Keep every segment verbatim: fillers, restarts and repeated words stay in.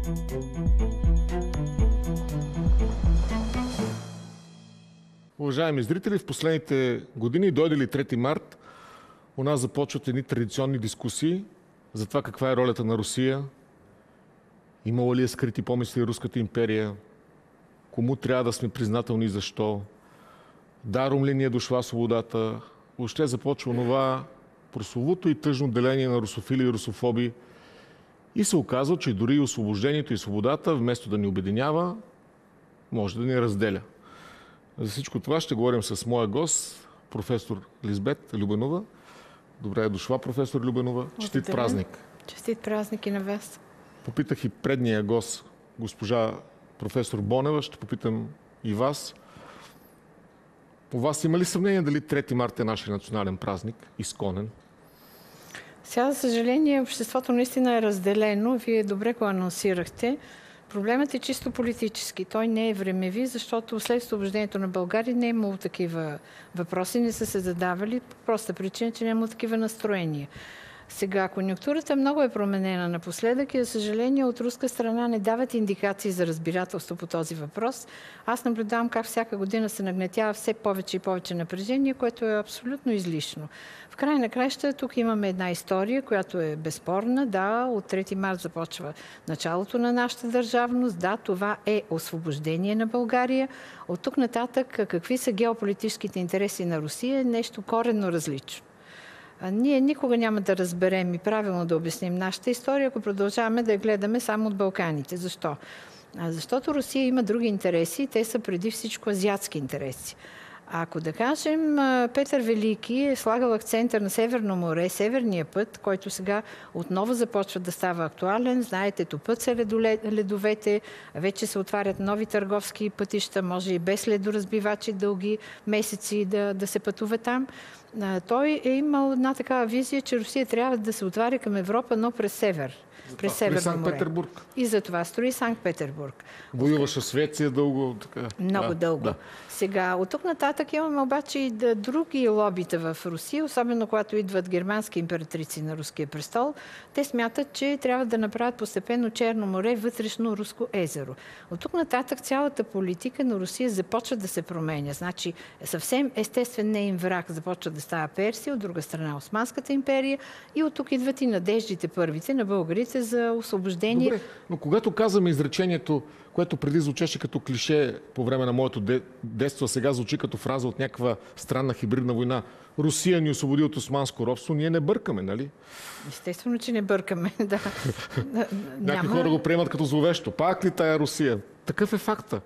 Уважаеми зрители, в последните години, дойде ли трети март, у нас започват едни традиционни дискусии за това каква е ролята на Русия, имала ли е скрити помисли Руската империя, кому трябва да сме признателни и защо, даром ли ни е дошла свободата. Въобще започва онова прословуто и тъжно деление на русофили и русофоби и се оказва, че дори и освобождението и свободата, вместо да ни обединява, може да ни разделя. За всичко това ще говорим с моя гост, професор Лизбет Любенова. Добре е дошла, професор Любенова. Честит празник. Честит празник и на вас. Попитах и предния гост, госпожа професор Бонева. Ще попитам и вас. У вас има ли съмнение дали трети март е нашия национален празник, изконен? Сега, за съжаление, обществото наистина е разделено. Вие добре го анонсирахте. Проблемът е чисто политически. Той не е времеви, защото след освобождението на България не е имало такива въпроси, не са се задавали по проста причина, че не е имало такива настроения. Сега, конюнктурата много е променена напоследък и, за съжаление, от руска страна не дават индикации за разбирателство по този въпрос. Аз наблюдавам как всяка година се нагнетява все повече и повече напрежение, което е абсолютно излишно. В край на краища тук имаме една история, която е безспорна. Да, от трети март започва началото на нашата държавност. Да, това е освобождение на България. От тук нататък какви са геополитическите интереси на Русия е нещо коренно различно. Ние никога няма да разберем и правилно да обясним нашата история, ако продължаваме да я гледаме само от Балканите. Защо? Защото Русия има други интереси и те са преди всичко азиатски интереси. Ако да кажем, Петър Велики е слагал акцента на Северно море, Северния път, който сега отново започва да става актуален. Знаете, топът се ледовете, вече се отварят нови търговски пътища, може и без ледоразбивачи дълги месеци да, да се пътува там. Той е имал една такава визия, че Русия трябва да се отваря към Европа, но през север. През Северно море. Санкт-Петербург. И за това строи Санкт-Петербург. Воюваше Швеция дълго. Така. Много да, дълго. Да. Сега, от тук нататък имаме обаче и да, други лобита в Русия, особено когато идват германски императрици на руския престол. Те смятат, че трябва да направят постепенно Черно море вътрешно руско езеро. От тук нататък цялата политика на Русия започва да се променя. Значи, съвсем естествен неин враг започва да става Персия, от друга страна Османската империя и от тук идват и надеждите първите на българите за освобождение. Добре, но когато казваме изречението, което преди звучеше като клише по време на моето детство, сега звучи като фраза от някаква странна хибридна война. Русия ни освободи от османско робство, ние не бъркаме, нали? Естествено, че не бъркаме, да. Някакви хора го приемат като зловещо. Пак ли тая Русия? Такъв е факта.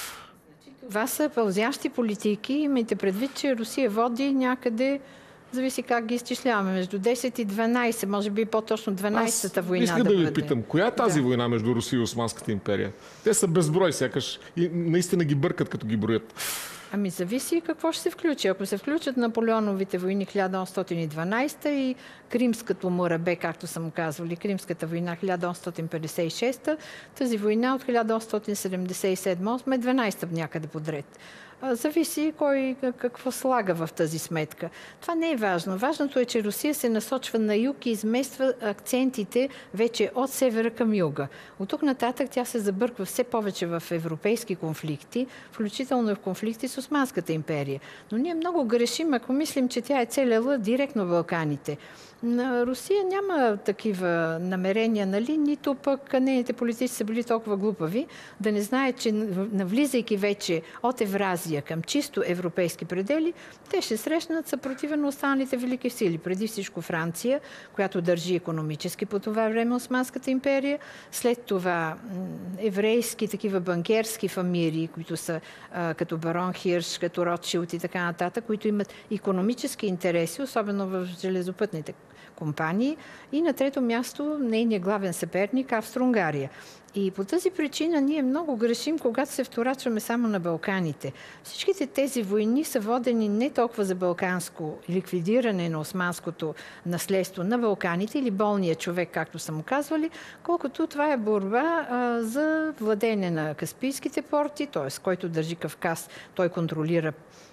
Това са пълзящи политики. Имайте предвид, че Русия води някъде, зависи как ги изчисляваме, между десет и дванайсет, може би по-точно дванайсета война искам да да ви бъде. питам, коя е тази да. война между Русия и Османската империя? Те са безброй, сякаш и наистина ги бъркат, като ги броят. Ами зависи какво ще се включи. Ако се включат Наполеоновите войни хиляда осемстотин и дванайсета и Кримското морабе, както съм казвали, Кримската война хиляда осемстотин петдесет и шеста, тази война от хиляда осемстотин седемдесет и седма осма е дванайсета някъде подред. Зависи кой какво слага в тази сметка. Това не е важно. Важното е, че Русия се насочва на юг и измества акцентите вече от севера към юга. От тук нататък тя се забърква все повече в европейски конфликти, включително и в конфликти с Османската империя. Но ние много грешим, ако мислим, че тя е целяла директно в Балканите. На Русия няма такива намерения, нали? Нито пък нейните политици са били толкова глупави да не знаят, че навлизайки вече от Евразия към чисто европейски предели, те ще срещнат съпротива на останалите велики сили. Преди всичко Франция, която държи икономически по това време Османската империя. След това еврейски, такива банкерски фамилии, които са а, като барон Хирш, като Ротшилд и така нататък, които имат икономически интереси, особено в железопътните компании. И на трето място нейният главен съперник Австро-Унгария. И по тази причина ние много грешим, когато се вторачваме само на Балканите. Всичките тези войни са водени не толкова за балканско ликвидиране на османското наследство на Балканите или болния човек, както са му казвали, колкото това е борба а, за владеене на Каспийските порти, т.е. който държи Кавказ, той контролира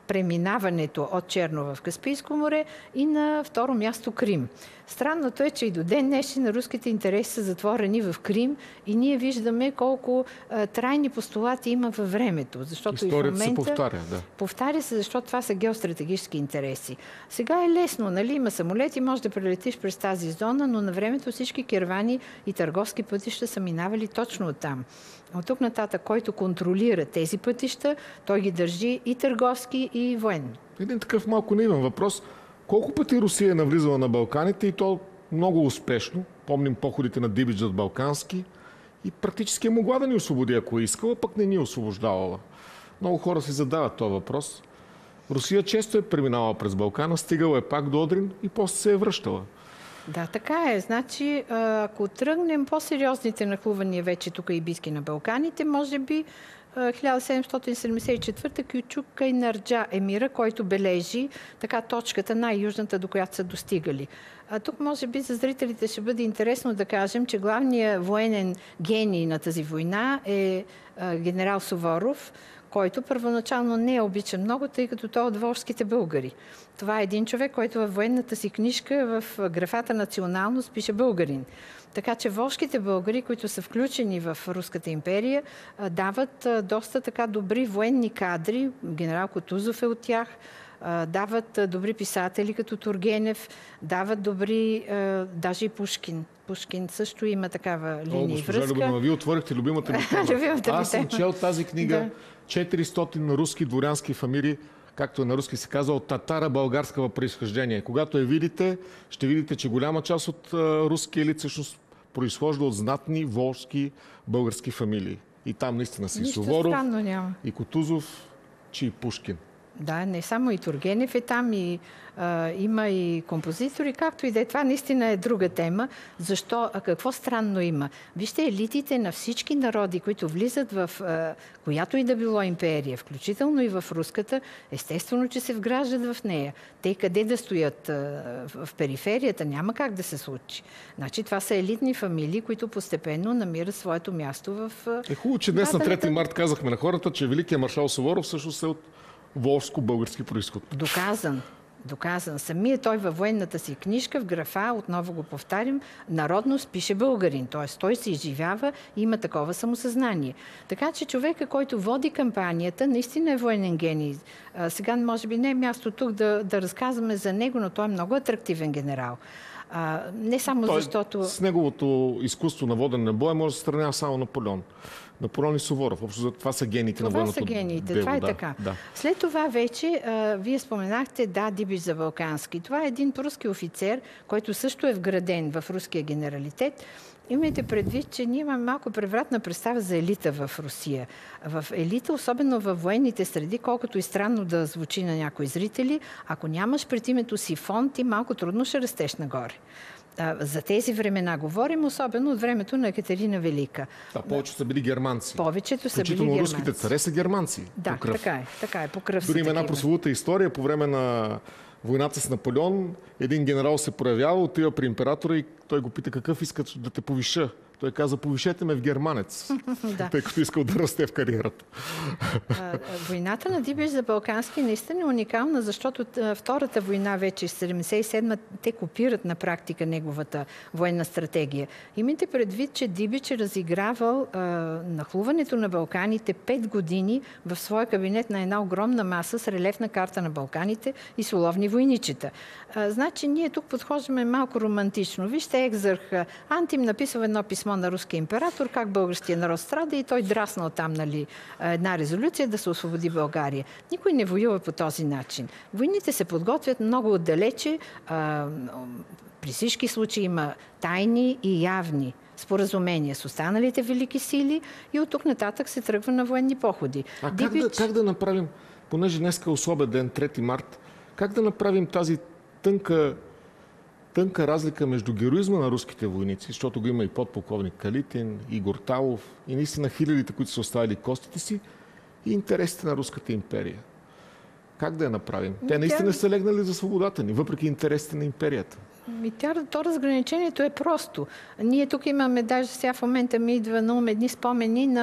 преминаването от Черно в Каспийско море и на второ място Крим. Странното е, че и до ден днешен на руските интереси са затворени в Крим и ние виждаме колко а, трайни постулати има във времето. Защото историята и в момента се повтаря, да. Повтаря се, защото това са геостратегически интереси. Сега е лесно, нали? Има самолети, може да прелетиш през тази зона, но на времето всички кервани и търговски пътища са минавали точно оттам. От тук нататък, който контролира тези пътища, той ги държи и търговски, и военно. Един такъв малко наивен въпрос. Колко пъти Русия е навлизала на Балканите и то много успешно? Помним походите на Дибич зад Балкански и практически е могла да ни освободи, ако е искала, пък не ни е освобождавала. Много хора си задават този въпрос. Русия често е преминала през Балкана, стигала е пак до Одрин и после се е връщала. Да, така е. Значи, ако тръгнем по-сериозните нахлувания вече тук и близки на Балканите, може би хиляда седемстотин седемдесет и четвърта Кючук Кайнарджа емира, който бележи така точката най-южната, до която са достигали. А тук може би за зрителите ще бъде интересно да кажем, че главният военен гений на тази война е генерал Суворов, който първоначално не е обичан много, тъй като той е от волжските българи. Това е един човек, който във военната си книжка в графата националност пише българин. Така че волжските българи, които са включени в Руската империя, дават доста така добри военни кадри. Генерал Кутузов е от тях. Дават добри писатели като Тургенев, дават добри, даже и Пушкин. Пушкин също има такава линия и връзка. Любимова, вие отворихте любимата ми тема. Аз съм чел тази книга, да. четиристотин руски дворянски фамилии, както на руски се казва, от татара-българскава произхождение. Когато я видите, ще видите, че голяма част от руския елит всъщност произхожда от знатни волжски български фамилии. И там наистина си Суворов, и Кутузов, че и Пушкин. Да, не само и Тургенев е там, и, а, има и композитори, както и да е. Това наистина е друга тема. Защо? А какво странно има? Вижте, елитите на всички народи, които влизат в а, която и да било империя, включително и в руската, естествено, че се вграждат в нея. Те къде да стоят? А, в периферията няма как да се случи. Значи това са елитни фамилии, които постепенно намират своето място в... А, е хубаво, че днес на трети март казахме на хората, че великият маршал Суворов всъщност е от волжско-български произход. Доказан. Доказан. Самия той във военната си книжка в графа, отново го повтарям, народност пише българин. Т.е. той се изживява и има такова самосъзнание. Така че човека, който води кампанията, наистина е военен гений. А, сега може би не е място тук да, да разказваме за него, но той е много атрактивен генерал. А, не само той, защото... С неговото изкуство на водене на боя може да се сравнява само Наполеон. Наполеон и Суворов. Общо това са гените това на военното дело. Това са гените. Дело, това е да, така. Да. След това вече, а, вие споменахте, да, Дибич за Балкански. Това е един руски офицер, който също е вграден в руския генералитет. Имайте предвид, че ние имаме малко превратна представа за елита в Русия. В елита, особено във военните среди, колкото и странно да звучи на някои зрители, ако нямаш пред името си фонд, ти малко трудно ще растеш нагоре. За тези времена говорим, особено от времето на Екатерина Велика. Да, повечето са били германци. Повечето са били германци. Руските царе са германци. Да, така е. Така е, по кръв. Дори има една прословута история по време на войната с Наполеон. Един генерал се проявява, отива при императора и той го пита какъв искат да те повиша. Той каза, повишете ме в германец, да. Тъй като искал да расте в кариерата. Войната на Дибич за Балкански наистина е уникална, защото втората война вече, седемдесет и седма, те копират на практика неговата военна стратегия. Имайте предвид, че Дибич е разигравал а, нахлуването на Балканите пет години в своя кабинет на една огромна маса с релефна карта на Балканите и соловни войничета. А, значи, ние тук подхождаме малко романтично. Вижте, Екзарх Антим написал едно писмо на руския император, как българския народ страда и той драснал там, нали, една резолюция да се освободи България. Никой не воюва по този начин. Войните се подготвят много отдалече. А, при всички случаи има тайни и явни споразумения с останалите велики сили и от тук нататък се тръгва на военни походи. А Дибич... как, да, как да направим, понеже днес е особен ден, трети март, как да направим тази тънка Тънка разлика между героизма на руските войници, защото го има и подполковник Калитин, Игор Талов и наистина хилядите, които са оставили костите си, и интересите на Руската империя. Как да я направим? Те наистина са легнали за свободата ни, въпреки интересите на империята. И тя, то разграничението е просто. Ние тук имаме, даже сега в момента ми идва на ум едни спомени на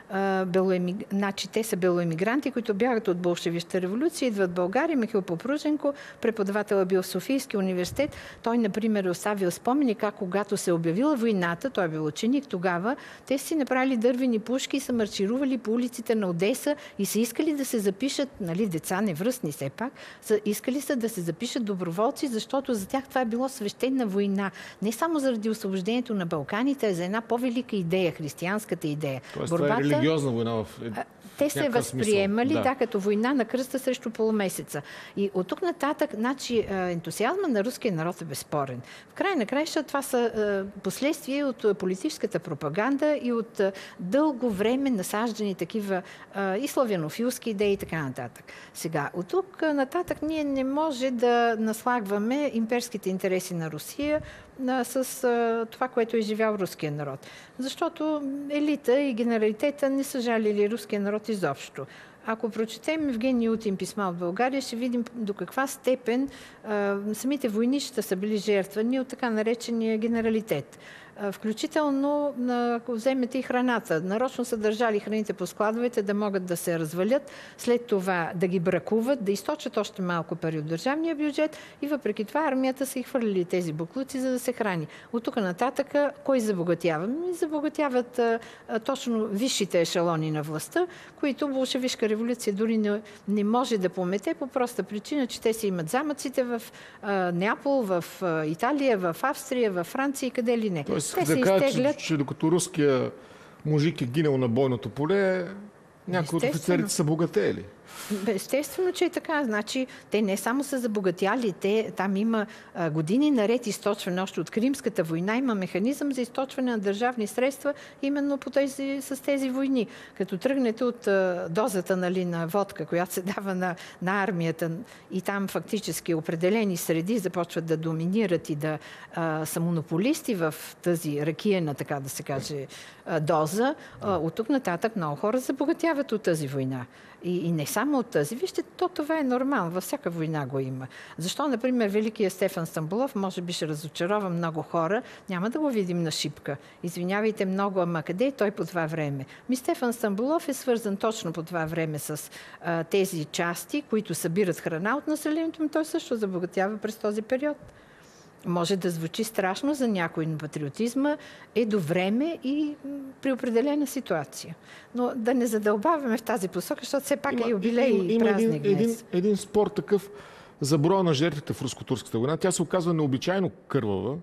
белоемиг... значи, те са белоемигранти, които бягат от болшевишта революция, идват в България. Михаил Попруженко, преподавател бил в Софийския университет. Той, например, оставил спомени как когато се обявила войната, той е бил ученик тогава, те си направили дървени пушки и са марширували по улиците на Одеса и са искали да се запишат, нали, деца невръстни все пак, са искали са да се запишат доброволци, защото за тях това е било свещена война. Не само заради освобождението на Балканите, а за една по-велика идея, християнската идея. Тоест, Борбата... това е религиозна война в Те се възприемали да. да, като война на кръста срещу полумесеца. И от тук нататък, значи, ентусиазма на руския народ е безспорен. В край на краища това са последствия от политическата пропаганда и от дълго време насаждани такива и славянофилски идеи и така нататък. Сега, от тук нататък ние не може да наслагваме имперските интереси на Русия с а, това, което е живял руския народ. Защото елита и генералитета не са жалили руския народ изобщо. Ако прочетем Евгений Утин писма от България, ще видим до каква степен а, самите войнища са били жертвани от така наречения генералитет. Включително, ако вземете и храната. Нарочно са държали храните по складовете да могат да се развалят, след това да ги бракуват, да източат още малко пари от държавния бюджет и въпреки това армията са и хвърлили тези буклуци, за да се храни. От тук нататък кой забогатява? Ми забогатяват а, а, точно висшите ешелони на властта, които болшевишка революция дори не, не може да помете по проста причина, че те си имат замъците в а, Неапол, в а, Италия, в Австрия, в Франция и къде ли не. Те да кажа, изтеглят... че, че докато руския мужик е гинал на бойното поле, някои от офицерите са богатели. Естествено, че е така. Значи, те не само са забогатяли, те, там има а, години наред източване, още от Кримската война, има механизъм за източване на държавни средства именно по тези, с тези войни. Като тръгнете от а, дозата, нали, на водка, която се дава на, на армията и там фактически определени среди започват да доминират и да а, са монополисти в тази ракиена, така да се каже, а, доза, а, от тук нататък много хора забогатяват от тази война. И, и не само от тази. Вижте, то това е нормално. Във всяка война го има. Защо, например, великият Стефан Стамболов може би ще разочарова много хора. Няма да го видим на шипка. Извинявайте много, ама къде е той по това време? Ми Стефан Стамболов е свързан точно по това време с а, тези части, които събират храна от населението, но той също забогатява през този период. Може да звучи страшно за някой, но патриотизма е до време и при определена ситуация. Но да не задълбаваме в тази посока, защото все пак има, е юбилей и има празник един, днес. Един, един спор такъв за броя на жертвите в руско-турската война. Тя се оказва необичайно кървава.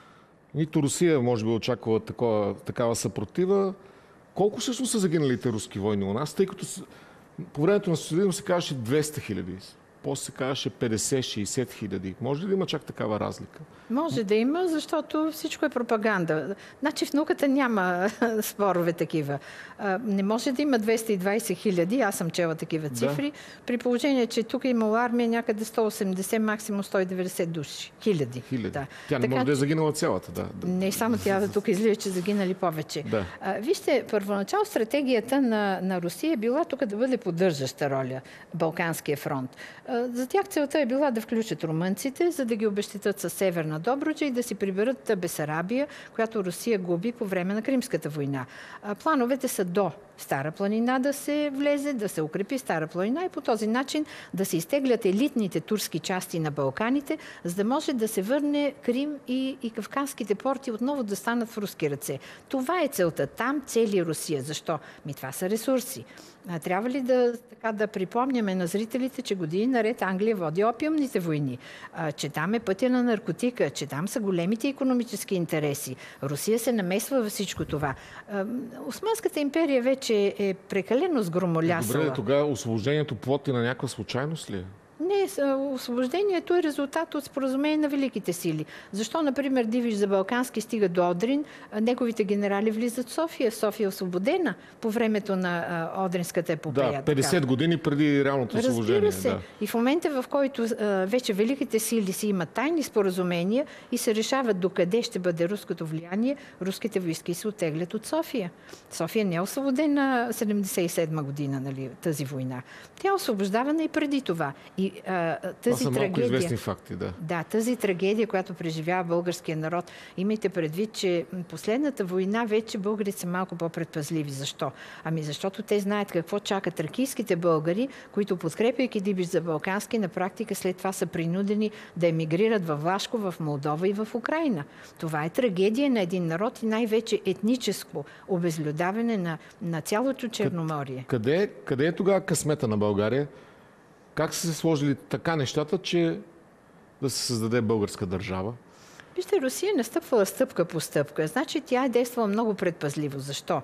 Нито Русия може би очаквала такова, такава съпротива. Колко всъщност са загиналите руски войни у нас, тъй като по времето на социализма се казваше двеста хиляди. После се казваше петдесет-шейсет хиляди. Може ли да има чак такава разлика? Може да има, защото всичко е пропаганда. Значи в науката няма спорове такива. Не може да има двеста и двайсет хиляди, аз съм чела такива цифри, да. При положение, че тук е имала армия някъде сто и осемдесет, максимум сто и деветдесет души. Хиляди. Хиляди. Да. Тя не така, може да е загинала цялата. Да. Не само тя, да тук излиза, че загинали повече. Да. А, вижте, първоначално стратегията на, на Русия е била тук да бъде поддържаща роля Балканския фронт. За тях целта е била да включат румънците, за да ги обещетат със Северна Добруджа и да си приберат Бесарабия, която Русия губи по време на Кримската война. Плановете са до Стара планина да се влезе, да се укрепи Стара планина и по този начин да се изтеглят елитните турски части на Балканите, за да може да се върне Крим и, и Кавказските порти отново да станат в руски ръце. Това е целта. Там цели Русия. Защо? Ми това са ресурси. Трябва ли да, така, да припомняме на зрителите, че години наред Англия води опиумните войни, че там е пътя на наркотика, че там са големите икономически интереси. Русия се намесва във всичко това. Османската империя вече е прекалено сгромолясала. Добре, тогава освобождението плод на някаква случайност ли е? Не, освобождението е резултат от споразумение на великите сили. Защо, например, Дивиш Забалкански стига до Одрин, неговите генерали влизат в София. София е освободена по времето на Одринската епопея. Да, петдесет така. Години преди реалното освобождение. Разбира се. Да. И в момента, в който а, вече великите сили си имат тайни споразумения и се решават докъде ще бъде руското влияние, руските войски се оттеглят от София. София не е освободена седемдесет и седма година, нали, тази война. Тя е освобождавана и преди това. И а, тази Това са малко трагедия... известни факти, да. Да, тази трагедия, която преживява българския народ, имайте предвид, че последната война вече българите са малко по-предпазливи. Защо? Ами защото те знаят какво чакат тракийските българи, които, подкрепяйки Дибич за Балкански, на практика след това са принудени да емигрират във Влашко, в Молдова и в Украйна. Това е трагедия на един народ и най-вече етническо обезлюдаване на, на цялото Черноморие. Къде, къде е тогава късмета на България? Как са се сложили така нещата, че да се създаде българска държава? Вижте, Русия не стъпвала стъпка по стъпка. Значи тя е действала много предпазливо. Защо?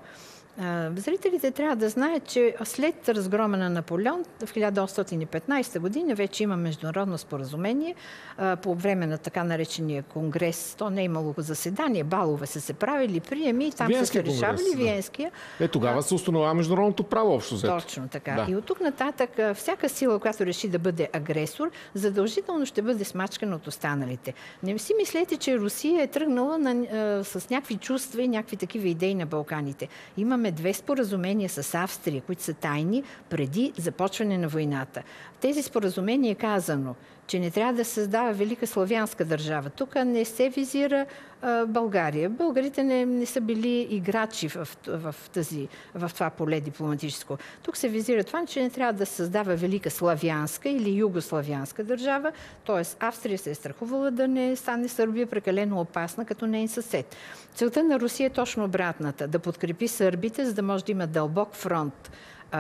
Зрителите трябва да знаят, че след разгрома на Наполеон в хиляда осемстотин и петнадесета година вече има международно споразумение по време на така наречения конгрес. То не е имало заседание, балове са се правили, приеми и там Виенски са се решавали конгрес, да. Виенския. Е, тогава се установява международното право общо взето. Точно така. Да. И от тук нататък всяка сила, която реши да бъде агресор, задължително ще бъде смачкана от останалите. Не си мислете, че Русия е тръгнала на, а, с някакви чувства и някакви такива идеи на Балканите. Имаме две споразумения с Австрия, които са тайни преди започване на войната. В тези споразумения е казано, че не трябва да се създава велика славянска държава. Тук не се визира а, България. Българите не, не са били играчи в, в, тази, в това поле дипломатическо. Тук се визира това, че не трябва да се създава велика славянска или югославянска държава. Тоест Австрия се е страхувала да не стане Сърбия прекалено опасна като нейн съсед. Целта на Русия е точно обратната. Да подкрепи сърбите, за да може да има дълбок фронт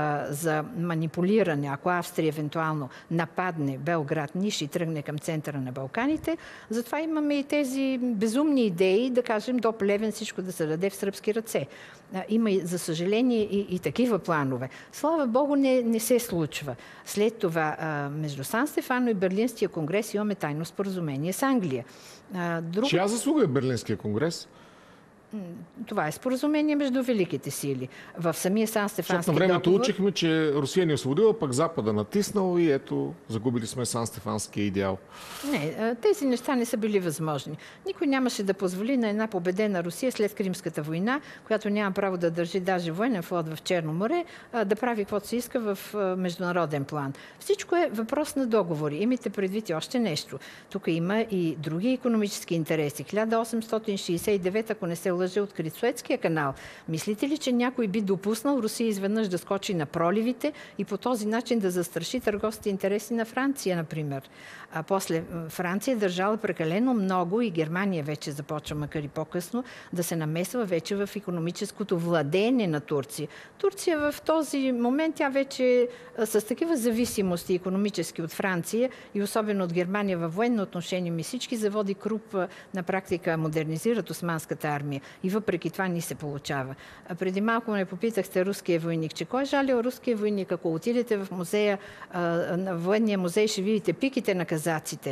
за манипулиране, ако Австрия евентуално нападне Белград, Ниш и тръгне към центъра на Балканите. Затова имаме и тези безумни идеи, да кажем, до Плевен всичко да се даде в сръбски ръце. Има, за съжаление, и, и такива планове. Слава Богу, не, не се случва. След това, между Сан Стефано и Берлинския конгрес имаме тайно споразумение с Англия. Друг... Чия заслуга е Берлинския конгрес? Това е споразумение между великите сили. В самия Сан Стефански Защото на времето договор... учихме, че Русия ни освободила, пък Запада натиснал и ето, загубили сме Сан Стефанския идеал. Не, тези неща не са били възможни. Никой нямаше да позволи на една победена Русия след Кримската война, която няма право да държи даже военен флот в Черно море, да прави каквото се иска в международен план. Всичко е въпрос на договори. Имайте предвид и още нещо. Тук има и други икономически интереси. хиляда осемстотин шейсет и девета, ако не се лъже, открит Суецкия канал. Мислите ли, че някой би допуснал Русия изведнъж да скочи на проливите и по този начин да застраши търговските интереси на Франция, например? А после Франция е държала прекалено много и Германия вече започва, макар и по-късно, да се намесва вече в икономическото владеене на Турция. Турция в този момент, тя вече е с такива зависимости икономически от Франция и особено от Германия във военно отношение, ми всички заводи Круп на практика модернизират османската армия. И въпреки това ни се получава. А преди малко ме попитахте руския войник, че кой е жалил руския войник? Ако отидете в музея, на военния музей, ще видите пиките на казаците.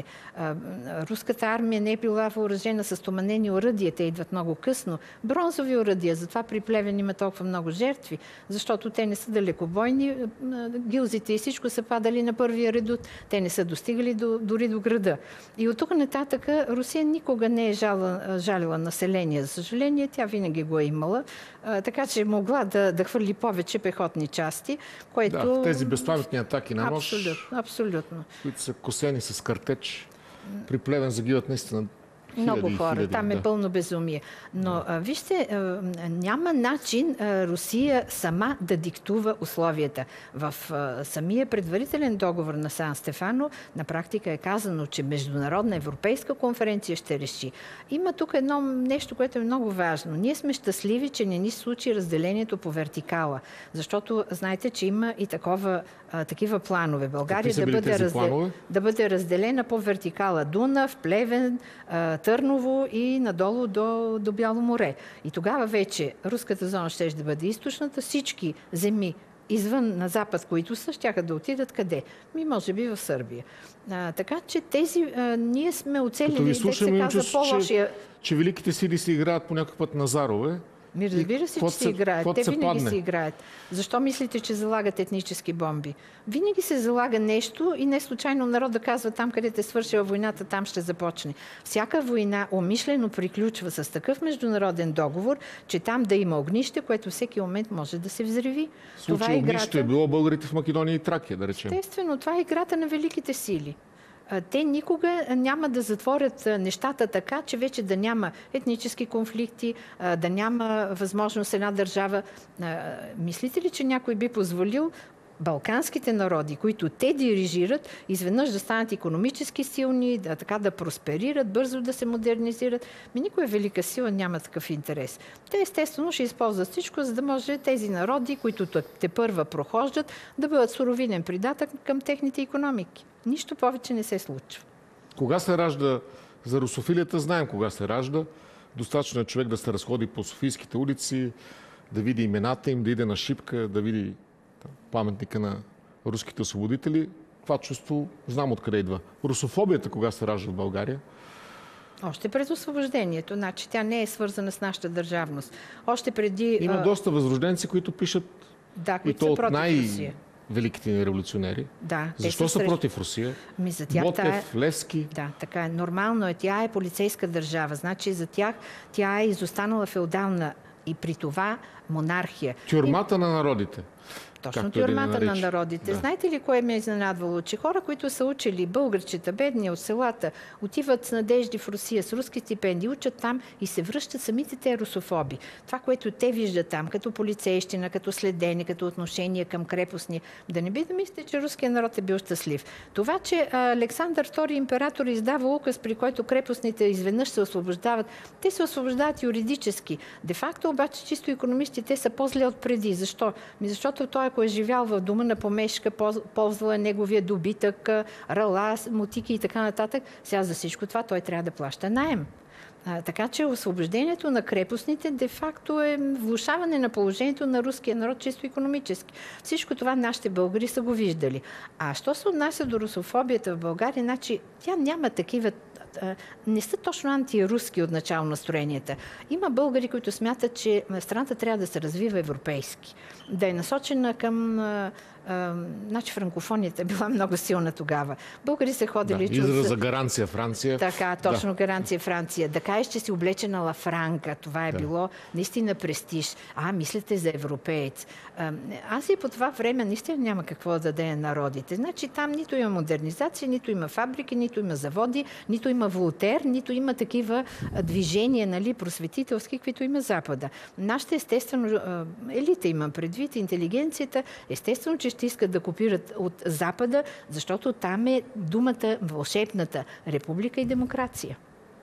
Руската армия не е била въоръжена с стоманени оръдия. Те идват много късно. Бронзови оръдия. Затова при Плевен има толкова много жертви. Защото те не са далекобойни. Гилзите и всичко са падали на първия редут. Те не са достигали до, дори до града. И от тук нататък Русия никога не е жала, жалила население. За съжаление, тя винаги го е имала. А, така че могла да, да хвърли повече пехотни части, което... Да, в тези безпаметни атаки на нощ, абсолютно, абсолютно. които са косени с картеч, при Плевен загиват наистина много хиляди, хора. хиляди, Там е да. пълно безумие. Но да. а, вижте, а, няма начин а, Русия сама да диктува условията. В а, самия предварителен договор на Сан Стефано на практика е казано, че Международна европейска конференция ще реши. Има тук едно нещо, което е много важно. Ние сме щастливи, че не ни случи разделението по вертикала. Защото знаете, че има и такова, а, такива планове. България да бъде, раздел... да бъде разделена по вертикала. Дунав, Плевен, а, Търново и надолу до, до Бяло море. И тогава вече руската зона ще да бъде източната, всички земи извън на запад, които са, щяха да отидат къде? Ми, може би в Сърбия. А, така че тези, а, ние сме оцелили, Като ви слушаме, се казва, по-лошия... Че, че великите сили се играят по някакъв път на зарове Ми разбира се, че си играят. Те винаги си играят. Защо мислите, че залагат етнически бомби? Винаги се залага нещо и не случайно народа казва там, където е свършила войната, там ще започне. Всяка война умишлено приключва с такъв международен договор, че там да има огнище, което всеки момент може да се взриви. Това е играта. Огнище е било българите в Македония и Тракия, да речем. Естествено, това е играта на великите сили. Те никога няма да затворят нещата така, че вече да няма етнически конфликти, да няма възможност една държава. Мислите ли, че някой би позволил балканските народи, които те дирижират, изведнъж да станат икономически силни, да, така да просперират, бързо да се модернизират? Ми никоя велика сила няма такъв интерес. Те естествено ще използват всичко, за да може тези народи, които те първа прохождат, да бъдат суровинен придатък към техните икономики. Нищо повече не се случва. Кога се ражда, за русофилията знаем кога се ражда. Достатъчно е човек да се разходи по софийските улици, да види имената им, да иде на Шипка, да види паметника на руските освободители. Това чувство знам откъде идва. Русофобията кога се ражда в България? Още през освобождението. Значи тя не е свързана с нашата държавност. Още преди... Има а... доста възрожденци, които пишат да, които и то от най- великите ни революционери. Да, защо са, са срещу... против Русия? Ми за тях Ботев, тая... Левски. Да, така е. Нормално е. Тя е полицейска държава. Значи за тях тя е изостанала феодална и при това монархия. Тюрмата и... на народите. Точно тюрмата на народите. Да. Знаете ли кое ме е изненадвало? Че хора, които са учили българчета, бедни от селата, отиват с надежди в Русия, с руски стипендии, учат там и се връщат самите те русофоби. Това, което те виждат там, като полицейщина, като следене, като отношение към крепостни, да не би да мислите, че руският народ е бил щастлив. Това, че Александър втори император издава указ, при който крепостните изведнъж се освобождават, те се освобождават юридически. Де-факто обаче, чисто икономисти, те са по-зле от преди. Защо? Ми защото той, ако е живял в дома на помешка, ползвал е неговия добитък, рала, мотики и така нататък, сега за всичко това той трябва да плаща наем. А, така че освобождението на крепостните де-факто е влошаване на положението на руския народ чисто икономически. Всичко това нашите българи са го виждали. А що се отнася до русофобията в България, значи тя няма такива, не са точно антируски от начало настроенията. Има българи, които смятат, че страната трябва да се развива европейски, да е насочена към... А, значи франкофонията е била много силна тогава. Българи са ходили... Да, израз за гаранция Франция. Така, точно да. Гаранция Франция. Да кажеш, че си облечена ла франка. Това е да. било наистина престиж. А, мислите за европеец. А, аз и по това време наистина няма какво да даде на народите. Значи там нито има модернизация, нито има фабрики, нито има заводи, нито има Волтер, нито има такива движения, нали, просветителски, каквито има Запада. Нашата естествено елита имам предвид, интелигенцията, естествено, че ще искат да копират от Запада, защото там е думата вълшебната република и демокрация.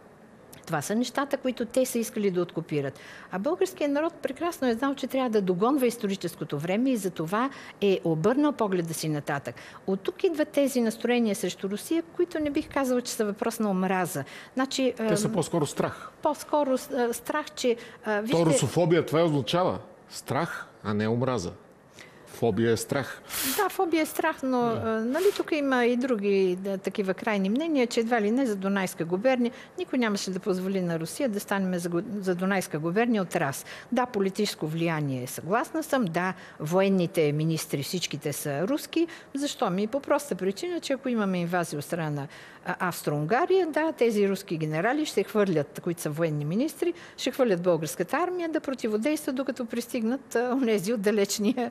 Това са нещата, които те са искали да откопират. А българският народ прекрасно е знал, че трябва да догонва историческото време и за това е обърнал погледа си нататък. От тук идват тези настроения срещу Русия, които не бих казала, че са въпрос на омраза. Значи, те са по-скоро страх. По-скоро страх, че... Вижте... То русофобия, това означава страх, а не омраза. Фобия е страх. Да, фобия е страх, но да. нали, тук има и други да, такива крайни мнения, че едва ли не за Дунайска губерния никой нямаше да позволи на Русия да станем за, за Дунайска губерния от раз. Да, политическо влияние съгласна съм, да, военните министри всичките са руски. Защо ми? По проста причина, че ако имаме инвазия от страна на Австро-Унгария, да, тези руски генерали ще хвърлят, които са военни министри, ще хвърлят българската армия да противодействат, докато пристигнат онези от далечния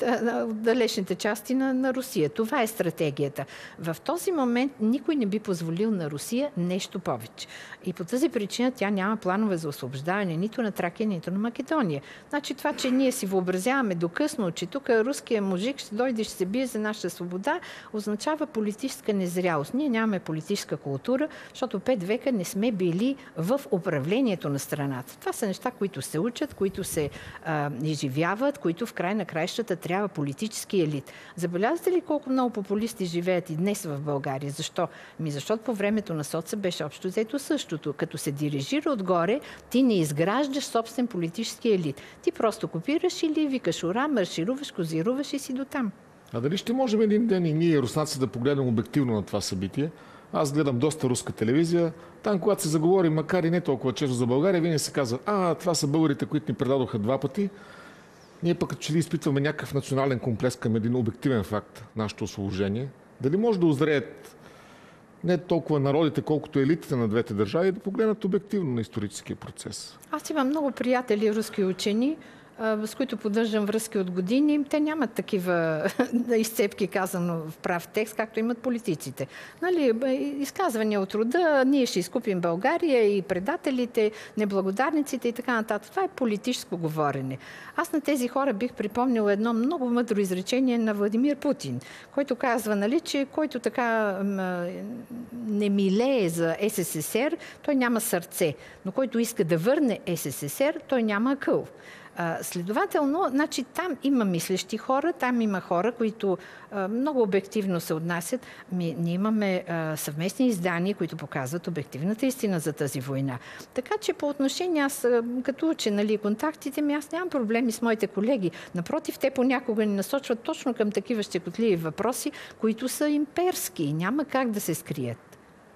от далечните части на, на Русия. Това е стратегията. В този момент никой не би позволил на Русия нещо повече. И по тази причина тя няма планове за освобождаване нито на Тракия, нито на Македония. Значи това, че ние си въобразяваме докъсно, че тук руския мужик ще дойде и ще се бие за нашата свобода, означава политическа незрялост. Ние нямаме политическа култура, защото пет века не сме били в управлението на страната. Това са неща, които се учат, които се а, изживяват, които в край на краищата трябва политически елит. Забелязвате ли колко много популисти живеят и днес в България? Защо? Ми защото по времето на соца беше общо взето същото. Като се дирижира отгоре, ти не изграждаш собствен политически елит. Ти просто копираш или викаш ура, маршируваш, козируваш и си дотам. А дали ще можем един ден и ние, руснаци, да погледнем обективно на това събитие, Аз гледам доста руска телевизия. Там, когато се заговори, макар и не толкова често за България, винаги се казва, а, това са българите, които ни предадоха два пъти. Ние пък че ли изпитваме някакъв национален комплекс към един обективен факт, нашето освобождение. Дали може да озреят не толкова народите, колкото елитите на двете държави и да погледнат обективно на историческия процес? Аз имам много приятели, руски учени, с които поддържам връзки от години. Те нямат такива изцепки, казано в прав текст, както имат политиците. Нали, изказвания от рода, ние ще изкупим България и предателите, неблагодарниците и така нататък. Това е политическо говорене. Аз на тези хора бих припомнила едно много мъдро изречение на Владимир Путин, който казва, нали, че който така не милее за Ес Ес Ес Ер, той няма сърце. Но който иска да върне Ес Ес Ес Ер, той няма акъл. Следователно, значи, там има мислещи хора, там има хора, които а, много обективно се отнасят. Ми, ние имаме а, съвместни издания, които показват обективната истина за тази война. Така че по отношение, аз като учен, нали, контактите ми, аз нямам проблеми с моите колеги. Напротив, те понякога ни насочват точно към такива щекотливи въпроси, които са имперски и няма как да се скрият.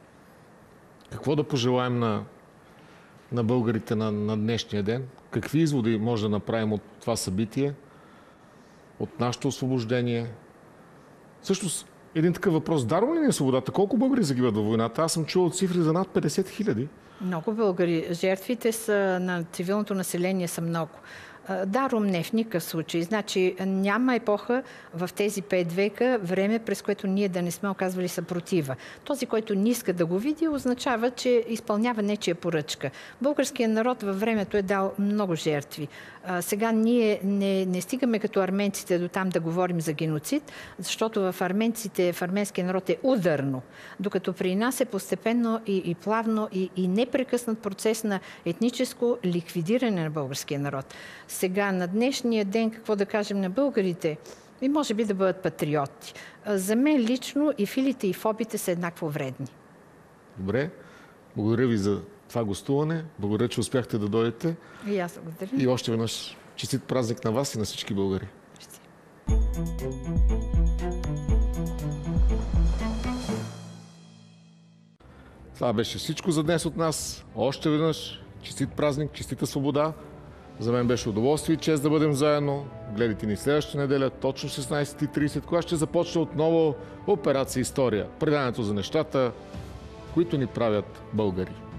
Какво да пожелаем на, на българите на, на днешния ден? Какви изводи може да направим от това събитие, от нашето освобождение? Всъщност, един такъв въпрос. Дарва ли ни е свободата? Колко българи загиват във войната? Аз съм чувал цифри за над петдесет хиляди. Много българи. Жертвите са, на цивилното население са много. Да, Рум не в никакъв случай. Значи няма епоха в тези пет века, време, през което ние да не сме оказвали съпротива. Този, който не иска да го види, означава, че изпълнява нечия поръчка. Българският народ във времето е дал много жертви. А, сега ние не, не стигаме като арменците до там да говорим за геноцид, защото в арменците, в арменския народ е ударно, докато при нас е постепенно и, и плавно и, и непрекъснат процес на етническо ликвидиране на българския народ. Сега, на днешния ден, какво да кажем на българите? И може би да бъдат патриоти. За мен лично и филите, и фобите са еднакво вредни. Добре. Благодаря ви за това гостуване. Благодаря, че успяхте да дойдете. И аз благодаря. И още веднъж честит празник на вас и на всички българи. Това беше всичко за днес от нас. Още веднъж честит празник, честита свобода. За мен беше удоволствие и чест да бъдем заедно. Гледайте ни следващата неделя, точно шестнайсет и трийсет, кога ще започне отново Операция История. Преданието за нещата, които ни правят българи.